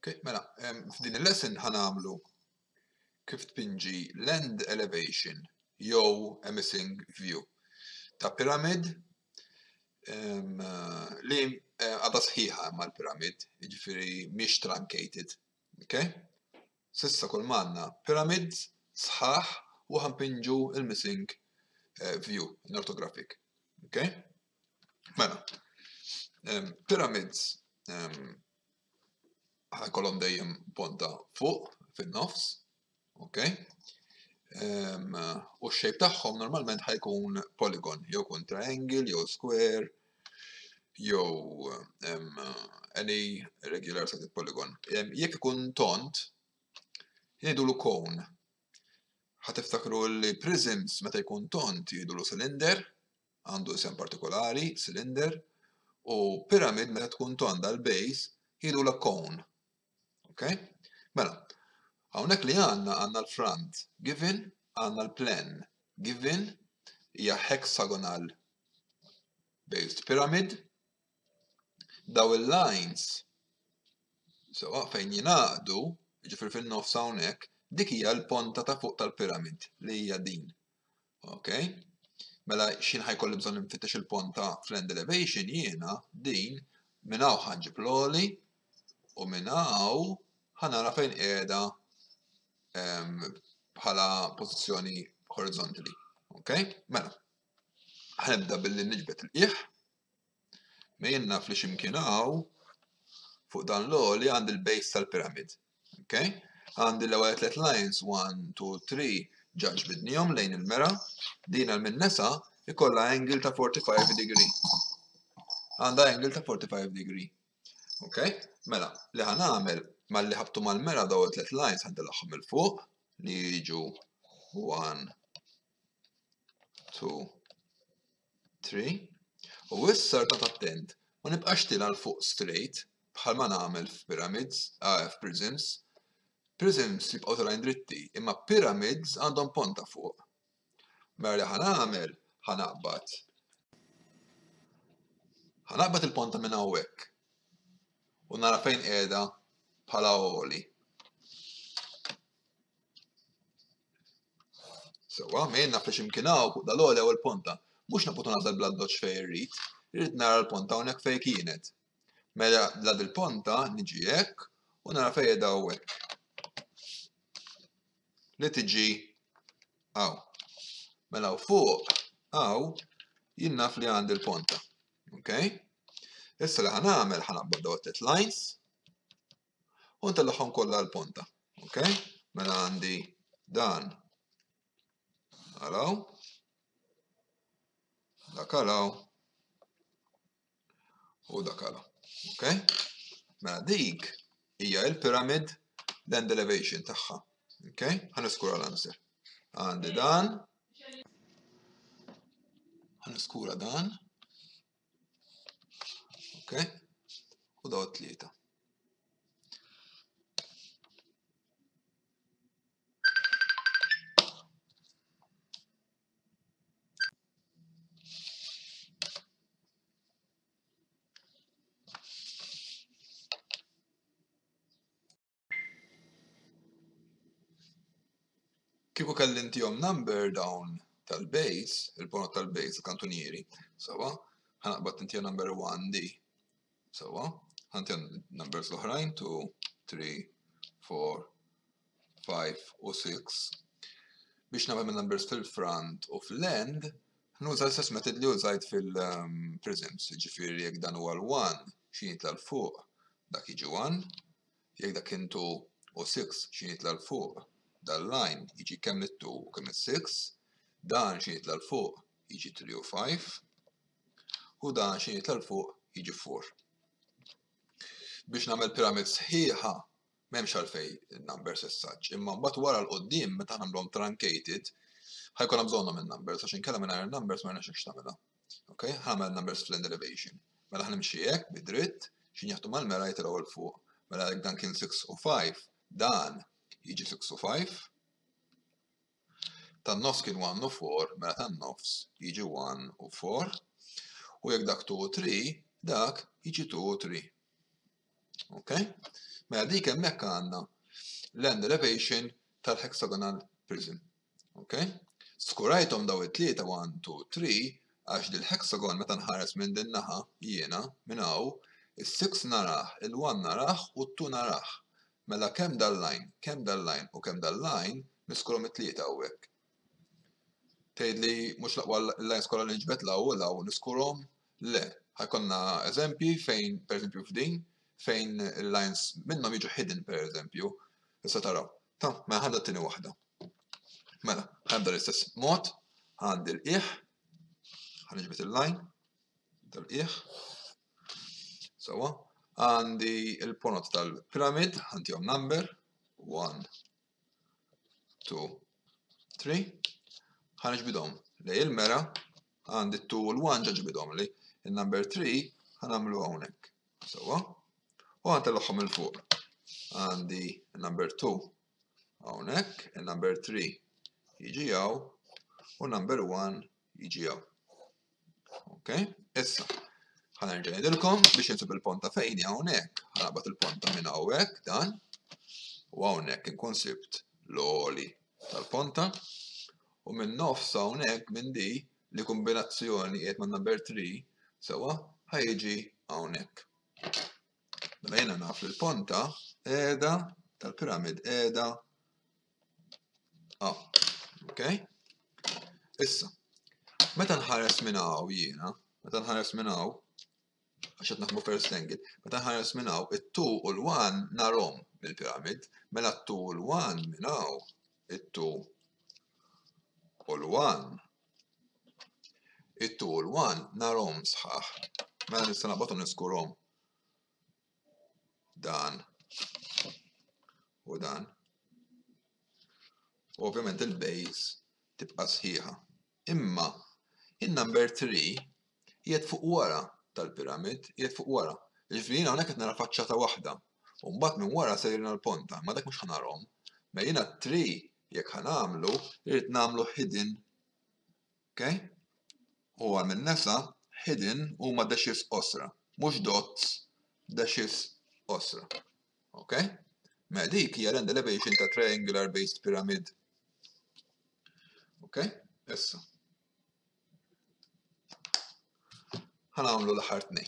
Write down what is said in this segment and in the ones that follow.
Okay, mela, f'din il-lesson ħanamlu kif tpinġi land elevation jew a missing view ta' pyramid li għadha sħiħa mal-pyramid, jiġifieri mhix truncated. Okay? Sissa kull m'għandna pyramids sħaħ u ħanpinġu il-missing view, orthographic. Okay? Mela, pyramids ħajkollhom dejjem ponta fuq fin-nofs, okay? U x-shape tagħhom normalment ħajkun polygon, jew kun triangle, jew square, jew any regular sided polygon. Jekk ikun tont, jgħidulu cone. Ħatiftakru li prisms meta jkun tont jgħidulu cylinder, għandu isem partikolari, cylinder, u pyramid meta tkun tont dal-base jgħidula cone. Okay? Mela, hawnhekk li għandna l-front given, għandna l-plan given, hija hexagonal based pyramid. Daw il-lines sewa fejn jingħaqdu, jiġifieri fin-nofs hawnhekk, dik hija l-ponta ta' fuq tal-pyramid li hija din. Okay? Mela x'in ħajkolli bżonn infittex il-ponta fl-end elevation jiena din minn hawn ħanġib l-għoli u minn hawn ħanara fejn qiegħda bħala pożizzjoni horizontally. Okay? Mela, ħanibda billi niġbed il-qiegħ, mejn naf li x'imkien hawn fuq dan l-għoli għandi l-base tal-pyramid. Okay? Għandi l-ewwel 3 lines 1, 2, 3 ġaġ bidnihom lejn il-mera, din għall-minnesa ikollha angle ta' 45 degree. Għandha angle ta' 45 degree. Okay? Mela, li ħanagħmel malli ħabtu mal-mera daw 3 lines ħandilhom il fuq li jiġu 1, 2, 3. U issa ta' attent, ma nibqax tila l-fuq straight bħalma nagħmel f'pyramids, f'prisms. Prisms jibqgħu talajn dritti, imma pyramids għandhom ponta fuq. Mela li ħanagħmel ħanaqbad il-ponta minn hawnhekk u nara fejn qiegħda bħala għoli. Sewwa mejn naf li x'imkien hawn fuq dal-għoli hawn il-ponta. Mhux naputu nażel bla doċċ fejn irrid, irrid nara l-ponta hawnhekk fejn kienet. Mela bla il-ponta niġi hekk u nara fejn qiegħda hawnhekk. Li tiġi hawn. Mela fuq hawn jien naf li għandi l-ponta. Okay? Issa li ħanagħmel ħanaqbad daw 3 lines u ntellagħhom kollha l-ponta. Okay? Mela għandi dan araw, dak araw u dak araw. Okay? Mela dik hija l-pyramid land elevation tagħha. Okay? Ħaniskura l-answer. Għandi dan. Ħaniskura dan. Okay? U daw 3. Kieku kelli intihom number dawn tal-base, il-ponot tal-base, il-kantunieri, sewa, ħanaqbad intihom number 1 di. Sewa, ħantihom numbers l-oħrajn 2, 3, 4, 5 u 6. Biex nagħmel minn numbers fil-front u fil-end, nuża l-istess method li użajt fil-prisms, jiġifieri jekk dan huwa l-1 x'in jitla l-fuq, dak jiġi 1, jekk dak kien 2 u 6 x'in jitla l-fuq. Dal-line jiġi kemm it-2 u kemm it-6, dan xi jitla l-fuq jiġi 3 u 5, u dan xi jitla l-fuq jiġi 4. Biex nagħmel pyramid sħiħa m'hemmx għalfejn numbers as such, imma mbagħad wara l-qudiem meta nagħmluhom truncated ħajkollha bżonnhom in-numbers għax inkella mingħajr in-numbers ma rnex hekk tagħmilha. Okay? Ħagħmel numbers fl-end elevation. Mela ħnimxi hekk bid-dritt xi jaħdu mal-mera jitilgħu l fuq. Mela jekk dan kien 6 u 5, dan jiġi 6 u 5, tan-nofs kien 1 u 4, mela tan-nofs jiġi 1 u 4, u jekk dak 2 u 3, dak jiġi 2 u 3. Okay? Mela dik hemmhekk għandna l-end elevation tal-hexagonal prism. Okay? Skurajthom daw it-tlieta 1, 2, 3 għax dil-hexagon meta nħares minn din naħa jiena minn hawn is-6 naraħ, il-1 naraħ u t-2 naraħ. Mela kemm dal-line u kemm dal-line niskurhom it-tlieta hawnhekk. Tgħidli mhux laqwa l-lines kollha li nġbed l-hawn niskurhom? Le. Ħajkonna eżempji fejn, pereżempju f'din, fejn il-lines minnhom jiġu hidden pereżempju. Issa taraw. Mela ħadda t-tieni waħda. Mela, ħabda l-istess mod, għandi l-qiegħ, ħaniġbed il-line tal-qiegħ. Sewa, għandi il-ponot tal-pyramid, ħantihom number 1, 2, 3. Ħaniġbidhom lej il-mera, għandi 2 u l-1 ġaġbidhom li il-number 3 ħanamlu hawnhekk. Sewa, u ħantellogħhom il-fuq. Għandi il-number 2 hawnhekk, il-number 3 jiġi hawn u number 1 jiġi hawn. Okay? Issa, ħanerġa' ngħidilkom biex insib il-ponta fejn hawnhekk. Ħanaqbad il-ponta minn hawnhekk dan u hawnhekk inkun sibt l-għoli tal-ponta u minn nofs hawnhekk minn di li kombinazzjoni qiegħed man number 3 sewa ħajġi hawnhekk. Mela jiena naf li l-ponta qiegħda tal-piramid qiegħda okay? Issa, meta nħares minn hawn jiena, meta nħares minn hawn, għax qed naħdmu first angle, meta nħares minn hawn it-2 u l-1 narhom mill-piramid, mela t-2 u l-1 minn hawn, it-2 u l-1, it-2 u l-1 narhom sħaħ. Mela nista' naqbadhom niskurhom dan u dan. Ovvjament il-base tibqa' sħiħa. Imma in-number 3 qiegħed fuq wara tal-piramid, qiegħed fuq wara. Jiġifieri jiena hawnhekk qed nara faċċata waħda. U mbagħad minn wara sejrin l-ponta, ma dak mhux ħanarhom. Ma jiena 3 jekk ħanamlu, irid nagħmlu hidden. Okay? U għal minn nesa hidden huma dashes osra, mhux dots, dashes osra. Okay? Ma dik hija l-end elevation ta' triangular based pyramid. Okay? Issa. Ħanagħmlu l-aħħar tnejn.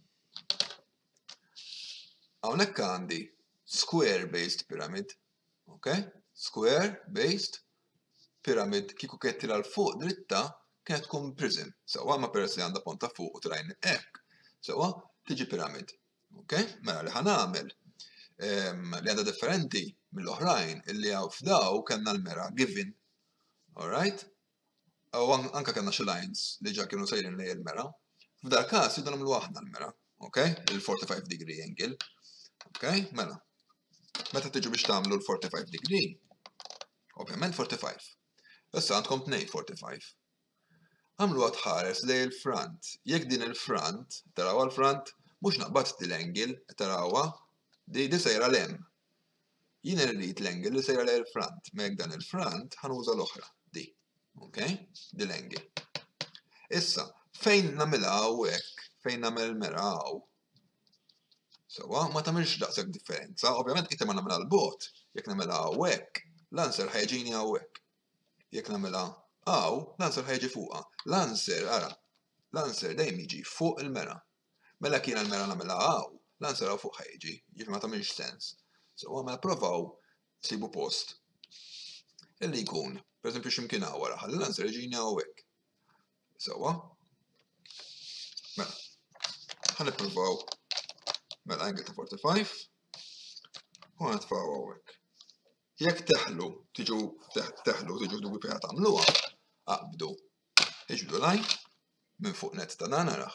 Hawnhekk għandi square based pyramid. Okay? Square based pyramid kieku kienet tira l fuq dritta kienet tkun prism. Sewa ma peress li għandha ponta fuq u trajn hekk. Sewa tiġi pyramid. Okay? Mela li ħanagħmel li għandha differenti mill-oħrajn illi għaw f'daw kellna l-mera given. Alright? U anka kellna xi lines li ġa kienu sejrin lejn il-mera. F'dal każ jiddu nagħmlu aħna l-mera. Okay? Il-45 degree angle. Okay? Mela. Meta tiġu biex tagħmlu l-45 degree, ovvjament 45. Issa għandkom 2 45. Għamlu tħares lejn il-front. Jekk din il-front, taraw għal-front, mhux naqbad l-angle, tarawha, di sejra l-hemm. Jien irrid l-angle li sejra lejn il-front, ma jekk dan il-front ħanuża l-oħra, di. Okay? Di l-angle. Issa, fejn nagħmilha hawnhekk, fejn nagħmel mera hawn. Sewa, ma tagħmilx daqshekk differenza, ovvjament inti ma nagħmilha l-bot, jekk nagħmilha hawnhekk, l-answer ħajġini hawnhekk. Jekk nagħmilha hawn, l-answer ħajġi fuqha. L-answer, ara, l-answer dejjem jiġi fuq il-mera. Mela kien il-mera nagħmilha hawn, l-answer hawn fuq ħajġi, jiġri ma tagħmilx sens. Sewa, mela provaw sibu post. Illi jkun, pereżempju x'imkien hawn wara, ħalli l-answer jiġini hawnhekk. Sewa? Mela, ħanippruvaw mela angle ta' 45 u nitfgħu hawnhekk. Jekk teħlu, tiġu dubi fejn tagħmluha, aqbdu. Iġbdu line minn fuq net ta' dan naraħ.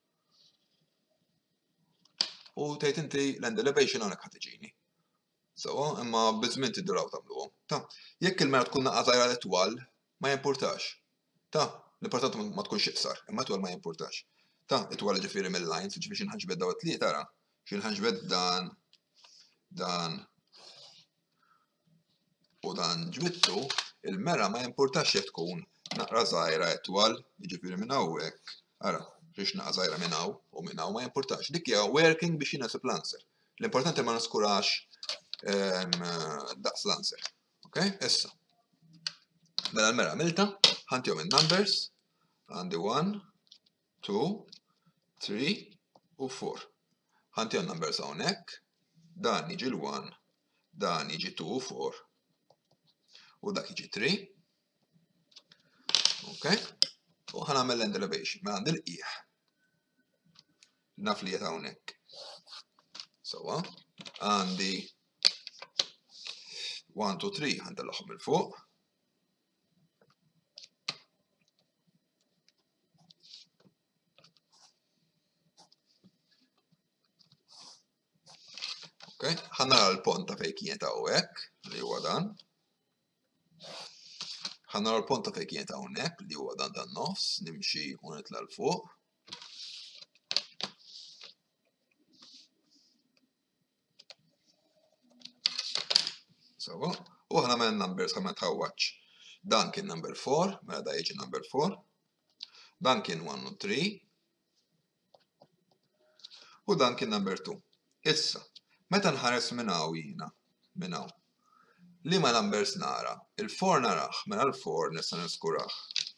U tgħid inti l-end elevation hawnhekk ħadd tiġini. Sewa, imma biżmien tidduraw tagħmluhom. Jekk il-mera tkun naqqa żgħira l-itwal, ma jimpurtax. L-importanti ma tkunx iqsar, imma twal ma jimpurtax. Itwal ġifieri mill-lines, ġifieri xi nħaġbed daw it-tlieta ara. Xi nħaġbed dan u dan ġbittu, il-mera ma jimpurtax jekk tkun naqra żgħira itwal, jiġifieri minn hawnhekk. Ara, rix naqra żgħira minn hawn u minn hawn ma jimpurtax. Dik hija working biex jinasib l-answer. L-importanti ma niskurax daqs l-answer. Ok? Issa. Mela l-mera għamilta, ħantihom in-numbers, għandi 1, 2, 3 u 4. Ħantihom numbers hawnhekk, dan jiġi l-1, dan jiġi 2 u 4. U dak jiġi 3. Ok? U ħanagħmel l-end elevation, mela għandi l-qiegħ. Naf li qed hawnhekk. Sewwa, għandi 1, 2, 3 ħantellagħhom il fuq. Ok, ħannara l-ponta fejn kienet hawnhekk li huwa dan. Ħannara l-ponta fejn kienet hawnhekk li huwa dan tan-nofs, nimxi u nitla' l fuq. Sewwa, u ħanagħmel numbers ħa ma tħawwaġġ. Dan kien number 4, mela da jiġi number 4. Dan kien 1 u 3. U dan kien number 2. Issa, meta nħares minn hawn jiena, minn hawn. Liema numbers nara? Il-4 naraħ, mela l-4 nista' niskurah.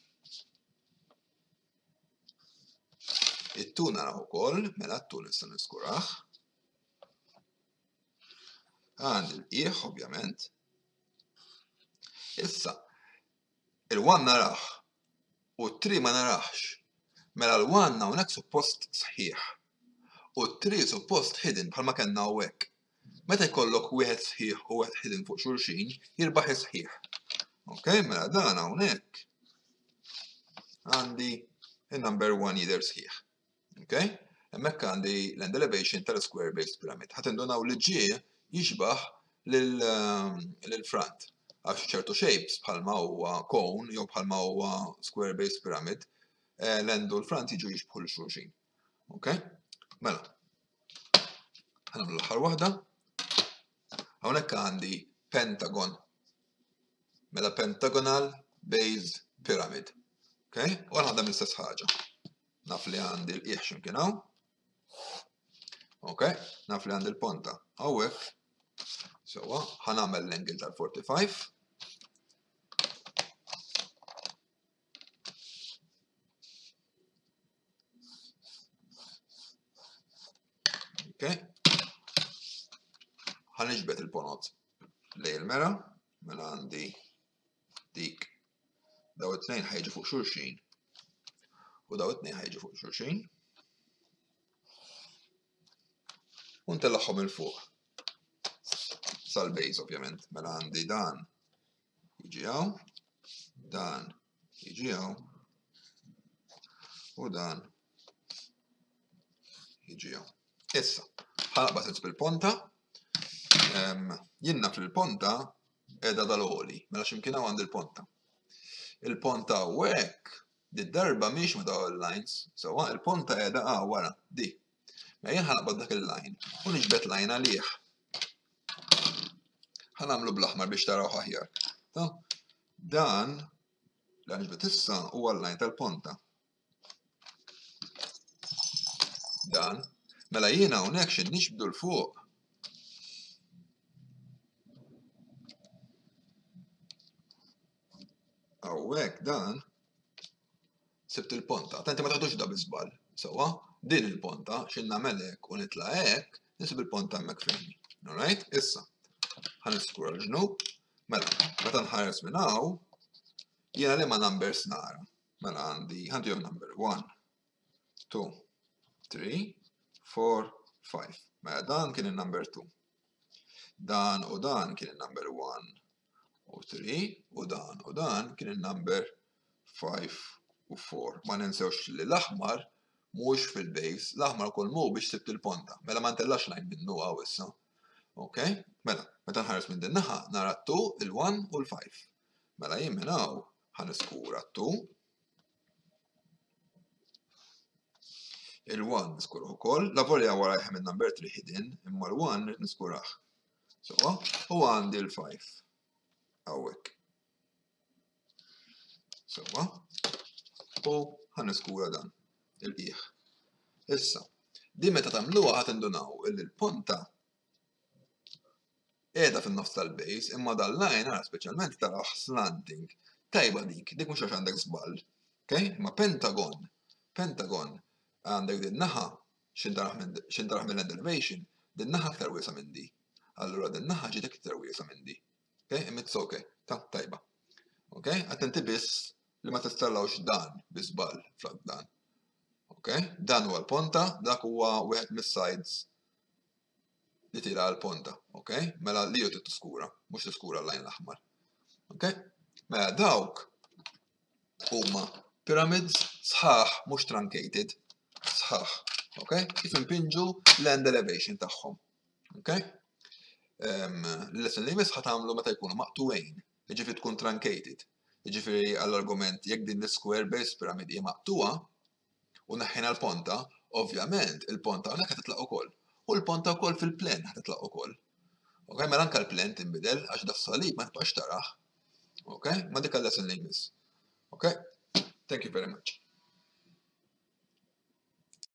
Il-2 naraħ ukoll, mela t-2 nista' niskurah. Għandi l-qiegħ, ovvjament. Issa, il-1 naraħ u t-3 ma naraħx. Mela l-1 hawnhekk suppost sħiħ. U t-3 suppost hidden bħalma kellna hawnhekk. Meta jkollok wieħed sħiħ u wieħed hidden fuq xulxin, jirbaħ is-sħiħ. Ok, mela dan hawnhekk għandi il-number 1 jidher sħiħ. Ok? Hemmhekk għandi l-end elevation tal-square based pyramid. Ħatindunaw li ġie jixbaħ lil-front. Għax ċertu shapes bħalma huwa cone jew bħalma huwa square based pyramid, l-end u l-front jiġu jixbħu l-xulxin. Ok? Mela. Ħanagħmlu l-aħħar waħda. Hawnhekk għandi pentagon. Mela pentagonal based pyramid. Ok? U għanħadem l-istess ħaġa. Naf li għandi l-qiegħ x'imkien hawn. Ok? Naf li għandi l-ponta hawnhekk. Sewwa, ħanagħmel l-angle tal-45. Ok? Ħaniġbed il-ponot lejn il-mera, mela għandi dik. Daw it-tnejn ħejġu fuq xulxin. U daw it-tnejn ħejġu fuq xulxin. U ntellagħhom il fuq. Sal-base, ovvjament. Mela għandi dan jiġi hawn, dan jiġi hawn, u dan jiġi hawn. Issa, ħanaqbad insib il-ponta. Jien naf li l-ponta qiegħda dal-għoli, mela x'imkien hawn għandi l-ponta. Il-ponta hawnhekk darba mhix ma dawn il-lines, sewwa il-ponta qiegħda wara di. Mela jien ħanaqbad dak il-line u niġbed line għalih. Ħanagħmlu bl-aħmar biex taraw aħjar. Dan li ħaniġbed issa huwa l-line tal-ponta. Dan, mela jiena hawnhekk xi nixbdu l-fuq. Hawnhekk dan sibt il-ponta. Attenti ma taħdux da biżball. Sewwa, din il-ponta xi nagħmel hekk u nitla' hekk, nisib il-ponta hemmhekk fejn. Alright? Issa. Ħaniskura l-ġnub, mela, meta nħares minn hawn, jiena liema numbers nara. Mela għandi number 1, 2, 3, 4, 5. Mela dan kien il-number 2. Dan u dan kien il-number 1 u 3 u dan kien il-number 5 u 4. Ma ninsewx li l-aħmar mhux fil-base, l-aħmar ukoll mhu biex sibt il-ponta. Mela ma ntellax line minnu hawn issa. Ok? Mela, meta nħares minn din naħa nara t-2, il-1 u l-5. Mela jien minn hawn ħaniskura t-2. Il-1 niskuruh ukoll, la volja wara jħem il-number 3 hidden, imma l-1 rrid niskurah. Sewwa, u għandi l-5. Hawnhekk. Sewwa. U ħaniskura dan, il-qiegħ. Issa, din meta tagħmluha ħad indunaw il-ponta qiegħda fin-nofs tal-base, imma dal-line ara speċjalment tara slanting. Tajba dik mhux għax għandek żball. Okay? Ma pentagon għandek din naħa x'intaraħ minn elevation, din naħa aktar wiesa minn di. Allura din naħa ġiet aktar wiesa minn di. Okay? It's okay. Tajba. Okay? Attenti biss li ma tistallawx dan biżball flok dan. Okay? Dan huwa l-ponta, dak huwa wieħed mis-sides li tira l-ponta. Okay? Mela li ju tiskura, mhux tiskura l-lajn l-aħmar. Okay? Mela dawk huma pyramids sħaħ mhux truncated. Sħaħ. Okay? Kif impinġu l-end elevation tagħhom. Okay? L-lesson li jmiss ħatamlu meta jkunu maqtuwejn, jiġifieri tkun truncated. Jiġifieri għall-argument jekk din l-square base pyramid hija maqtuwa u naħħina l-ponta, ovvjament il-ponta hawnhekk qed titlaq ukoll. U l-ponta wkoll fil-plen qed titlaq ukoll. Okay? Mela anke l-plen tinbidel għax das-salib ma tibqax taraħ. Okay? Ma dik l-lesson li jmiss. Okay? Thank you very much.